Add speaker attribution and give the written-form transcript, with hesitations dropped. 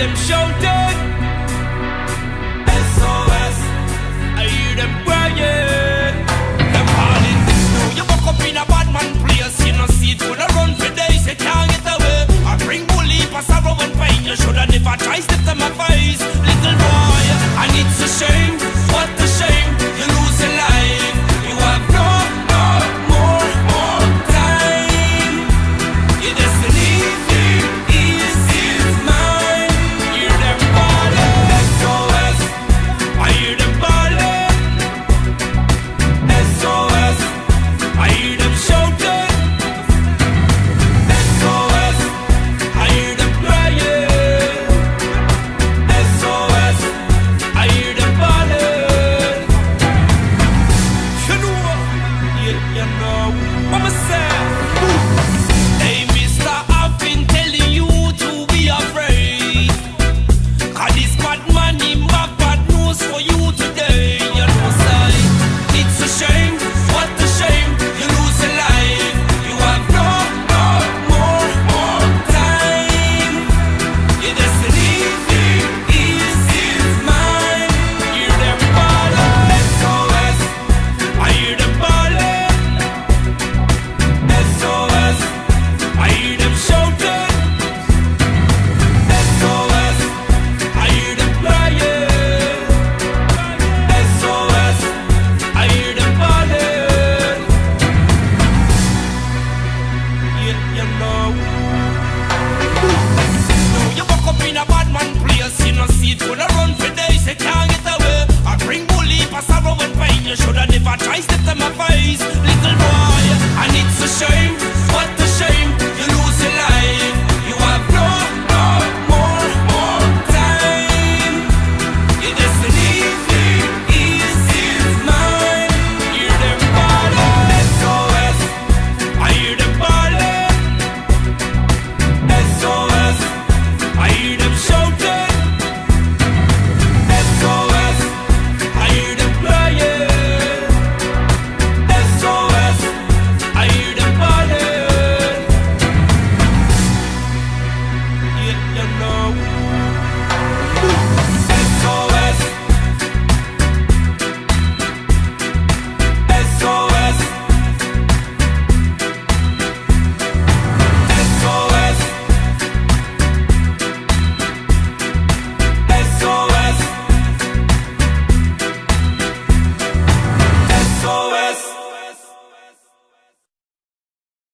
Speaker 1: them shouting SOS. I hear them crying. Them calling. Now you woke up in a bad man place. You know see it gonna run for days. You can't get away. I bring bully for sorrow and pain. You shoulda never tried step to my face, little boy. And it's a shame. What a shame. You lose your life. You have no more time. Your destiny is mine. Hear them calling SOS. I hear them calling SOS. I hear them shouting SOS. I hear them crying SOS. I hear them calling. You know, you know.